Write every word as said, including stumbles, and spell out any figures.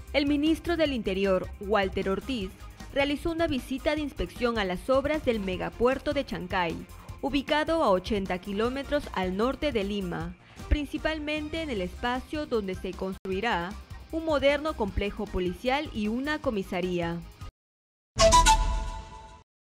El ministro del Interior, Walter Ortiz, realizó una visita de inspección a las obras del megapuerto de Chancay, ubicado a ochenta kilómetros al norte de Lima, principalmente en el espacio donde se construirá un moderno complejo policial y una comisaría.